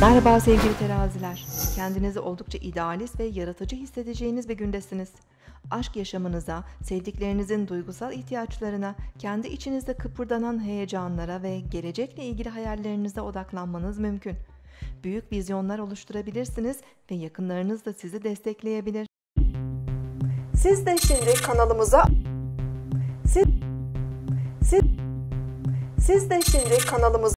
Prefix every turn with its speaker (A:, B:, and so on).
A: Merhaba sevgili teraziler. Kendinizi oldukça idealist ve yaratıcı hissedeceğiniz bir gündesiniz. Aşk yaşamınıza, sevdiklerinizin duygusal ihtiyaçlarına, kendi içinizde kıpırdanan heyecanlara ve gelecekle ilgili hayallerinize odaklanmanız mümkün. Büyük vizyonlar oluşturabilirsiniz ve yakınlarınız da sizi destekleyebilir. Siz de şimdi kanalımıza siz, siz, siz de şimdi kanalımıza